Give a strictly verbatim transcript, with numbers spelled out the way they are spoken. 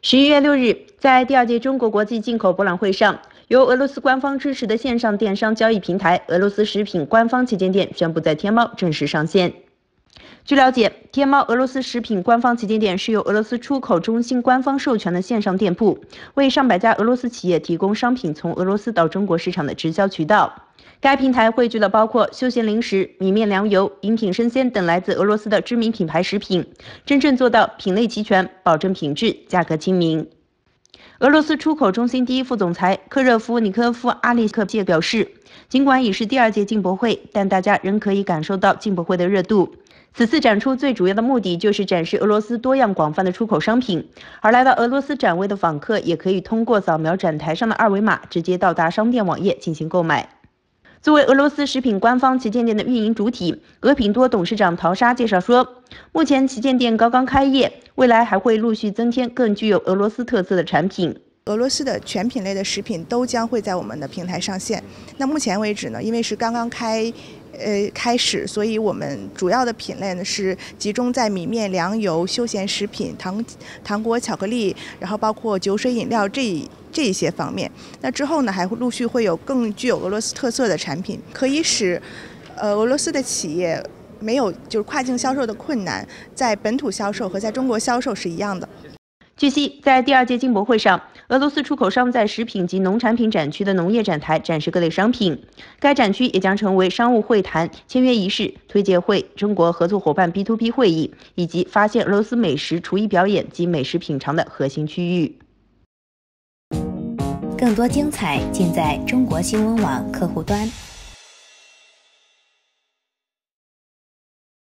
十一月六日，在第二届中国国际进口博览会上，由俄罗斯官方支持的线上电商交易平台俄罗斯食品官方旗舰店宣布在天猫正式上线。据了解，天猫俄罗斯食品官方旗舰店是由俄罗斯出口中心官方授权的线上店铺，为上百家俄罗斯企业提供商品从俄罗斯到中国市场的直销渠道。该平台汇聚了包括休闲零食、米面粮油、饮品生鲜等来自俄罗斯的知名品牌食品，真正做到品类齐全，保证品质，价格亲民。俄罗斯出口中心第一副总裁克热夫尼科夫阿利克谢表示，尽管已是第二届进博会，但大家仍可以感受到进博会的热度。此次展出最主要的目的就是展示俄罗斯多样广泛的出口商品，而来到俄罗斯展位的访客也可以通过扫描展台上的二维码，直接到达商店网页进行购买。作为俄罗斯食品官方旗舰店的运营主体，俄品多董事长陶沙介绍说，目前旗舰店刚刚开业，未来还会陆续增添更具有俄罗斯特色的产品。 俄罗斯的全品类的食品都将会在我们的平台上线。那目前为止呢，因为是刚刚开。呃，开始，所以我们主要的品类呢是集中在米面粮油、休闲食品、糖糖果、巧克力，然后包括酒水饮料这这一些方面。那之后呢，还会陆续会有更具有俄罗斯特色的产品，可以使呃俄罗斯的企业没有就是跨境销售的困难，在本土销售和在中国销售是一样的。 据悉，在第二届进博会上，俄罗斯出口商在食品及农产品展区的农业展台展示各类商品。该展区也将成为商务会谈、签约仪式、推介会、中国合作伙伴 B to B 会议以及发现俄罗斯美食厨艺表演及美食品尝的核心区域。 更多精彩尽在中国新闻网客户端。